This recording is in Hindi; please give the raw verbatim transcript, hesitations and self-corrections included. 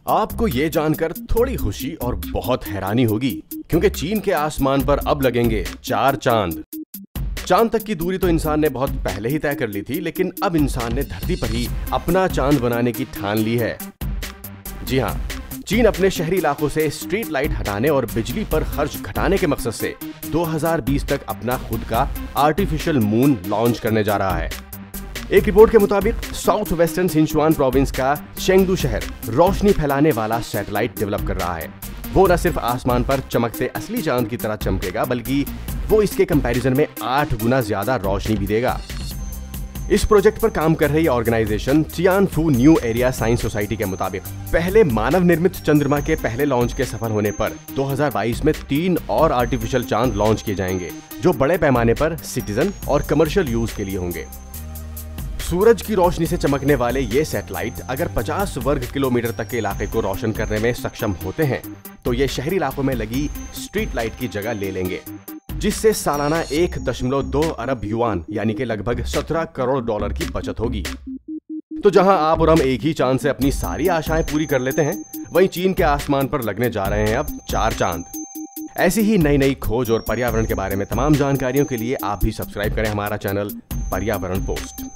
आपको ये जानकर थोड़ी खुशी और बहुत हैरानी होगी क्योंकि चीन के आसमान पर अब लगेंगे चार चांद। चांद तक की दूरी तो इंसान ने बहुत पहले ही तय कर ली थी, लेकिन अब इंसान ने धरती पर ही अपना चांद बनाने की ठान ली है। जी हाँ, चीन अपने शहरी इलाकों से स्ट्रीट लाइट हटाने और बिजली पर खर्च घटाने के मकसद से दो हज़ार बीस तक अपना खुद का आर्टिफिशियल मून लॉन्च करने जा रहा है। एक रिपोर्ट के मुताबिक साउथ वेस्टर्न सिंचुआन प्रोविंस का चेंगडू शहर रोशनी फैलाने वाला सैटेलाइट डेवलप कर रहा है। वो न सिर्फ आसमान पर चमकते असली चांद की तरह चमकेगा, बल्कि वो इसके कंपैरिजन में आठ गुना ज्यादा रोशनी भी देगा। इस प्रोजेक्ट पर काम कर रही organisation Tianfu new area science society के मुताबिक पहले मानव निर्मित चंद्रमा के पहले लॉन्च के सफल होने पर दो हज़ार बाईस में तीन और आर्टिफिशियल चांद लॉन्च किए जाएंगे, जो बड़े पैमाने पर सिटीजन और कमर्शियल यूज के लिए होंगे। सूरज की रोशनी से चमकने वाले ये सैटेलाइट अगर पचास वर्ग किलोमीटर तक के इलाके को रोशन करने में सक्षम होते हैं तो ये शहरी इलाकों में लगी स्ट्रीट लाइट की जगह ले लेंगे, जिससे सालाना एक दशमलव दो अरब युआन यानी कि लगभग सत्रह करोड़ डॉलर की बचत होगी। तो जहां आप और हम एक ही चांद से अपनी सारी आशाएं पूरी कर लेते हैं, वहीं चीन के आसमान पर लगने जा रहे हैं अब चार चांद। ऐसी ही नई नई खोज और पर्यावरण के बारे में तमाम जानकारियों के लिए आप भी सब्सक्राइब करें हमारा चैनल पर्यावरण पोस्ट।